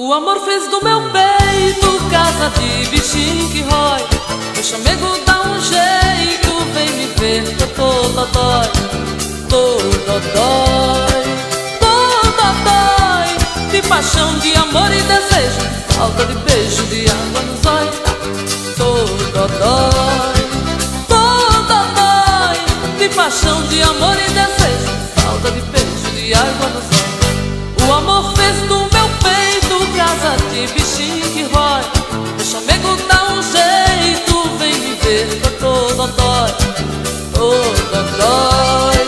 O amor fez do meu peito casa de bichinho que rói. O chamego dá um jeito, vem me ver que eu tô dodói. Tô dodói, tô dodói, de paixão, de amor e desejo, falta de beijo, de água nos olhos. Tô dodói, tô dodói, de paixão, de amor e desejo, falta de beijo, de água nos olhos. O amor fez do meu peito casa de bichinho que rói. O chamego dá um jeito, vem me ver que eu tô dodói. Tô dodói,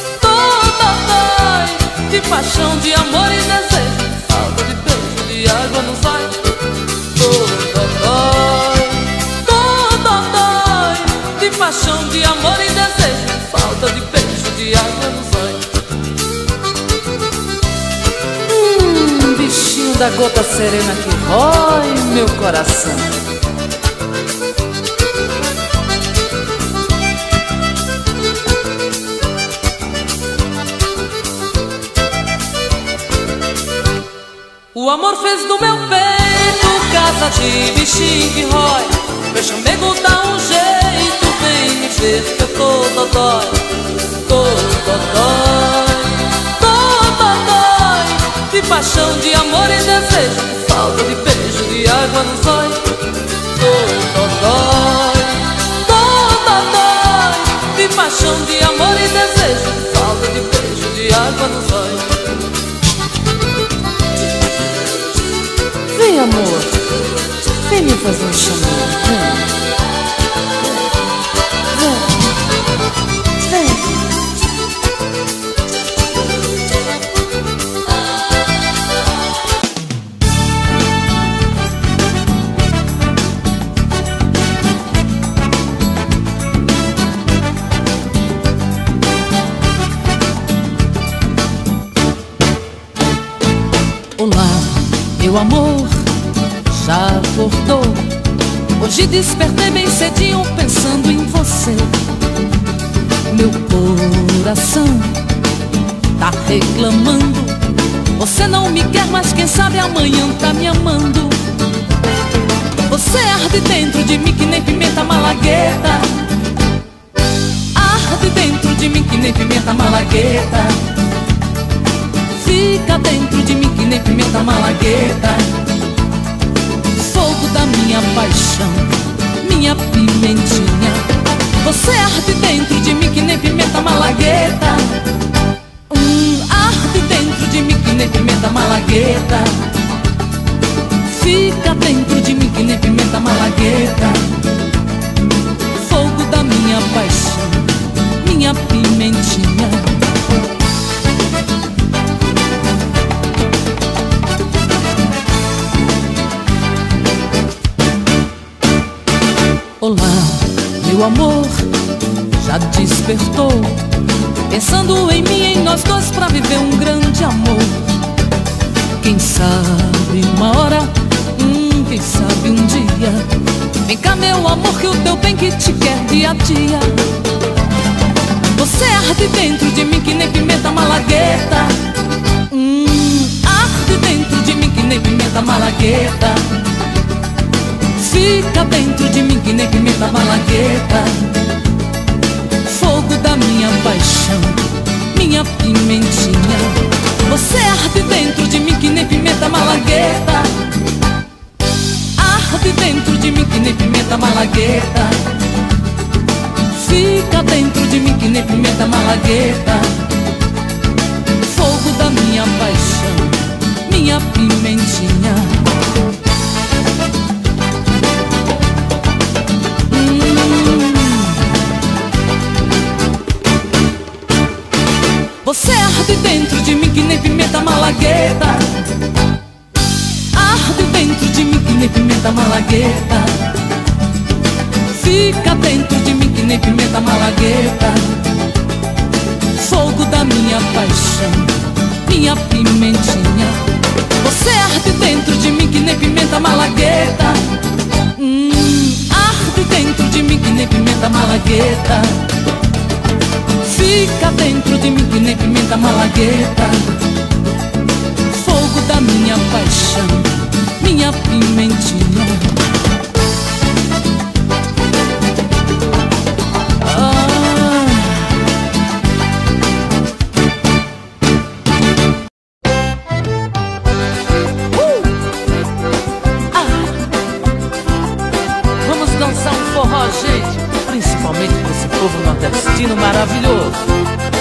de paixão, de amor e desejo, falta de beijo, de água nos olhos. Tô dodói, de paixão, de amor e desejo, falta de beijo, de água nos olhos. Bichinho da gota serena que rói meu coração. O amor fez do meu peito casa de bichinho que rói. Meu chamego dá um jeito, vem me ver que eu tô dodói. Tô dodói, tô dodói, de paixão, de amor e desejo, falta de beijo, de água nos olhos. Tô dodói, de paixão, de amor e desejo, falta de beijo, de água nos olhos. Vem, amor, vem me fazer um chamego. Vem, vem. Olá, meu amor, já acordou? Hoje despertei bem cedinho pensando em você. Meu coração tá reclamando. Você não me quer, mas quem sabe amanhã tá me amando. Você arde dentro de mim que nem pimenta malagueta. Arde dentro de mim que nem pimenta malagueta. Fica dentro de mim que nem pimenta malagueta. Fogo da minha paixão, minha pimentinha. Você arde dentro de mim que nem pimenta malagueta. Arde dentro de mim que nem pimenta malagueta. Fica dentro de mim que nem pimenta malagueta. Fogo da minha paixão, minha pimentinha. Olá, meu amor, já despertou? Pensando em mim, em nós dois pra viver um grande amor. Quem sabe uma hora, quem sabe um dia. Vem cá, meu amor, que o teu bem que te quer dia a dia. Você arde dentro de mim que nem pimenta malagueta. Arde dentro de mim que nem pimenta malagueta. Fica dentro de mim que nem pimenta malagueta. Fogo da minha paixão, minha pimentinha. Você arde dentro de mim que nem pimenta malagueta. Arde dentro de mim que nem pimenta malagueta. Fica dentro de mim que nem pimenta malagueta. Fogo da minha paixão, minha pimentinha. Você arde dentro de mim que nem pimenta malagueta. Arde dentro de mim que nem pimenta malagueta. Fica dentro de mim que nem pimenta malagueta. Fogo da minha paixão, minha pimentinha. Você arde dentro de mim que nem pimenta malagueta. Arde dentro de mim que nem pimenta malagueta. Fica dentro de mim que nem pimenta malagueta. Fogo da minha paixão, minha pimentinha. Vamos dançar um forró, gente, principalmente pra esse povo nordestino maravilhoso.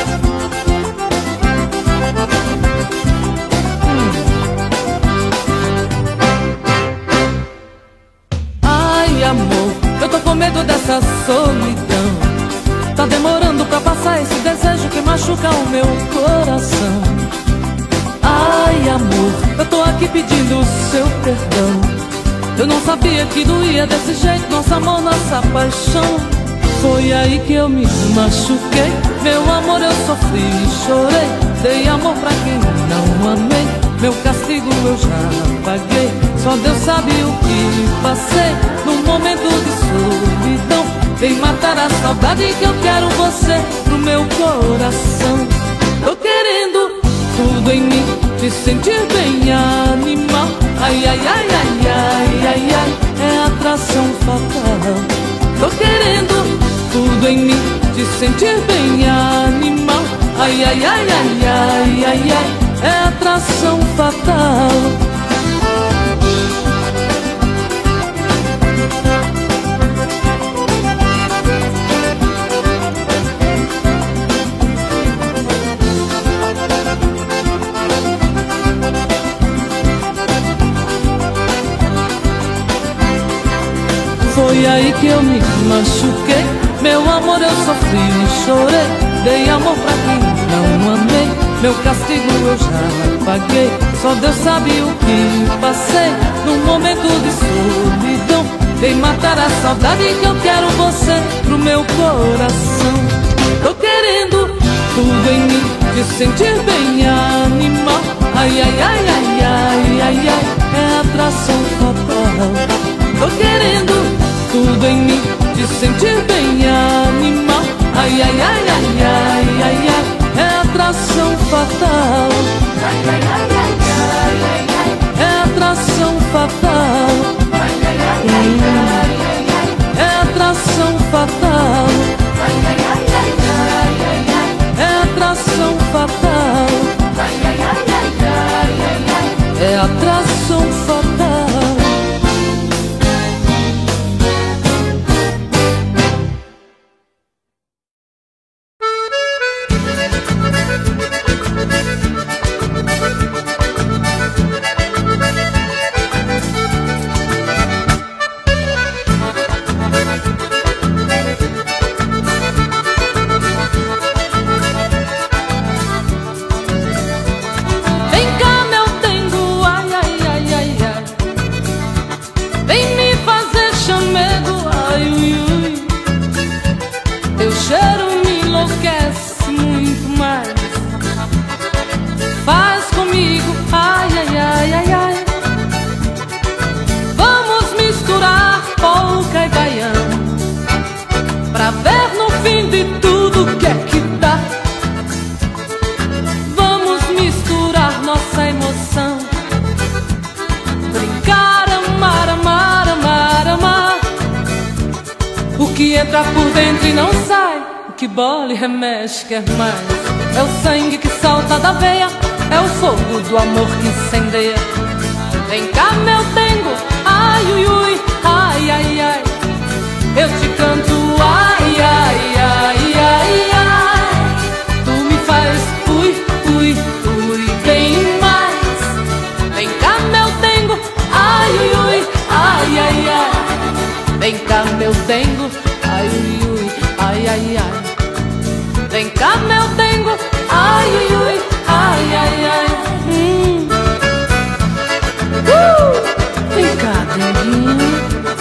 Ai, amor, eu tô com medo dessa solidão. Tá demorando pra passar esse desejo que machuca o meu coração. Ai, amor, eu tô aqui pedindo o seu perdão. Eu não sabia que doía desse jeito nosso amor, nossa paixão. Foi aí que eu me machuquei. Meu amor, eu sofri e chorei. Dei amor pra quem não amei. Meu castigo eu já paguei. Só Deus sabe o que passei num momento de solidão. Vem matar a saudade que eu quero você no meu coração. Tô querendo tudo em mim, te sentir bem animal. Ai, ai, ai, ai, ai, ai, ai, é atração fatal. Tô querendo tudo em mim, te sentir bem animal. Ai, ai, ai, ai, ai, ai, ai, é atração fatal. Foi aí que eu me machuquei. Meu amor, eu sofri e chorei. Dei amor pra quem não amei. Meu castigo eu já paguei. Só Deus sabe o que passei num momento de solidão. Vem matar a saudade que eu quero você pro meu coração. Tô querendo tudo em mim, te sentir bem animal. Ai, ai, ai, ai, ai, ai, ai, é atração fatal. Tô querendo tudo em mim, te sentir bem animal. Ai, ai, ai, ai, ai, ai, ai, é atração fatal. Ai, ai, ai, ai, ai, ai, ai, é atração fatal. Ai, ai, ai, ai, ai, ai, ai, é atração fatal. Ai, ai, ai, ai, ai, ai, ai, é atração fatal. Ai, ai, ai, ai, ai, ai, ai, é atração fatal. Entra por dentro e não sai, o que bola e remexe quer mais. É o sangue que salta da veia, é o fogo do amor que incendeia. Vem cá, meu dengo, ai, ui, ui, ai, ai, ai, eu te canto, ai, ai, ai, ai, ai. Tu me faz, ui, ui, ui, bem mais. Vem cá, meu dengo, ai, ui, ui, ai, ai, ai. Vem cá, meu dengo, ai, ui, ui, ai, ai, ai. Vem cá, meu dengo, ai, ui, ui, ai, ai, ai. Vem cá, denguinho.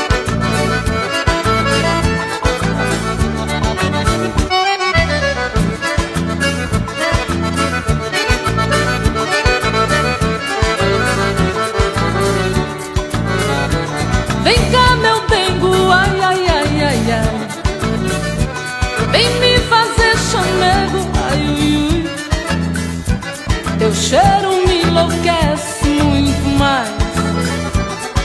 Vem cá, meu dengo, ai, ai, ai, ai, ai. Vem me fazer chamego, ai, ui, ui. Teu cheiro me enlouquece muito mais.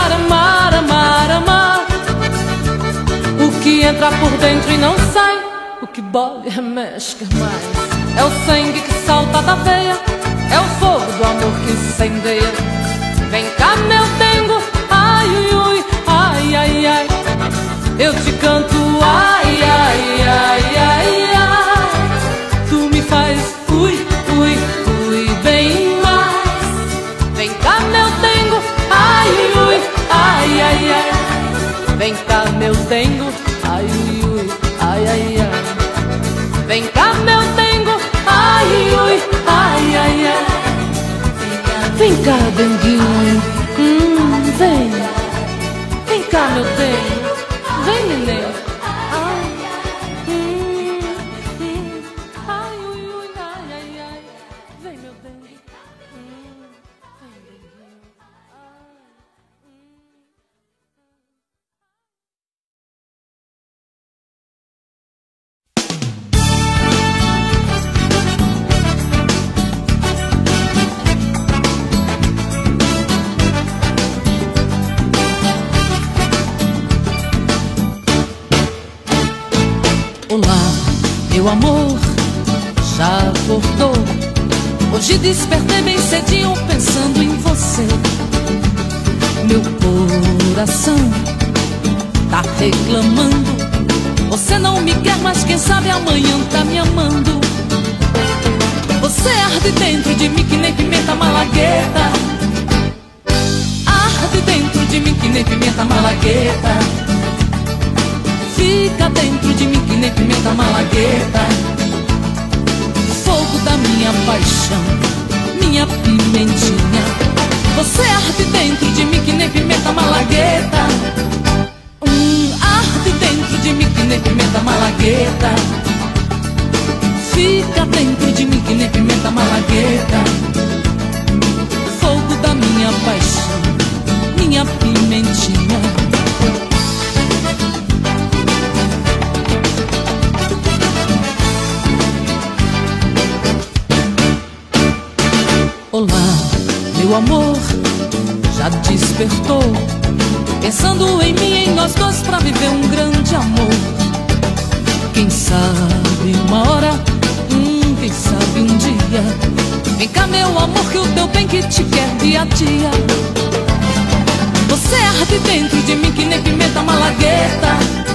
amar, amar, amar, amar. O que entra por dentro e não sai, o que bobe remexe quer mais. É o sangue que salta da veia, é o fogo do amor que incendeia. Vem cá meu dengo, ai, ui, ui, ai, ai, ai. Eu te canto, ai, ai, ai, ai, ai. Tu me faz, ui, ui, ui, bem mais. Vem cá meu dengo, ai, ui, ai, ai, ai. Vem cá meu dengo, ai, ui, ai, ai, ai. Vem cá meu dengo, ai, ui, ai, ai, ai. Vem cá denguinho, vem. Vem cá meu dengo, vem neném. Ai, ai, ui, ui, ai, ai, ai. Vem meu dengo, vem denguinho. Olá, meu amor, já acordou? Hoje despertei bem cedinho pensando em você. Meu coração tá reclamando. Você não me quer, mas quem sabe amanhã tá me amando. Você arde dentro de mim que nem pimenta malagueta. Arde dentro de mim que nem pimenta malagueta. Fica dentro de mim que nem pimenta malagueta. Fogo da minha paixão, minha pimentinha. Você arde dentro de mim que nem pimenta malagueta. Arde dentro de mim que nem pimenta malagueta. Fica dentro de mim que nem pimenta malagueta. Fogo da minha paixão, minha pimentinha. Olá, meu amor, já despertou? Pensando em mim, em nós dois pra viver um grande amor. Quem sabe uma hora, quem sabe um dia. Vem cá meu amor que o teu bem que te quer dia a dia. Você arde dentro de mim que nem pimenta malagueta.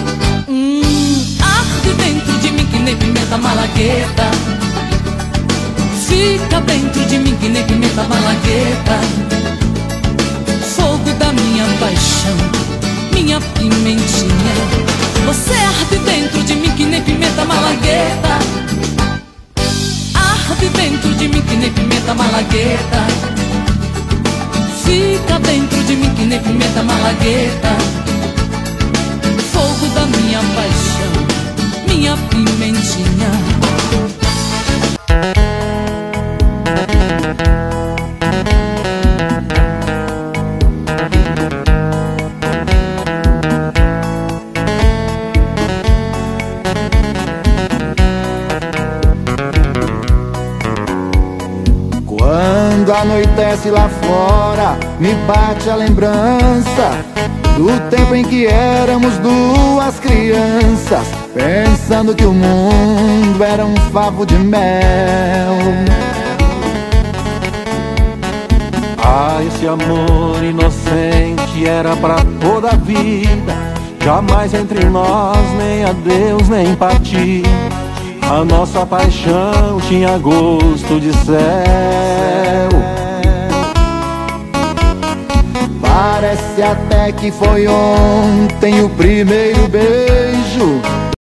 Arde dentro de mim que nem pimenta malagueta. Fica dentro de mim que nem pimenta malagueta. Fogo da minha paixão, minha pimentinha. Você arde dentro de mim que nem pimenta malagueta. Arde dentro de mim que nem pimenta malagueta. Fica dentro de mim que nem pimenta malagueta. Fogo da minha paixão, minha pimentinha. Quando anoitece lá fora, me bate a lembrança do tempo em que éramos duas crianças, pensando que o mundo era um favo de mel. Ah, esse amor inocente era pra toda a vida. Jamais entre nós nem adeus nem partir. A nossa paixão tinha gosto de céu. Parece até que foi ontem o primeiro beijo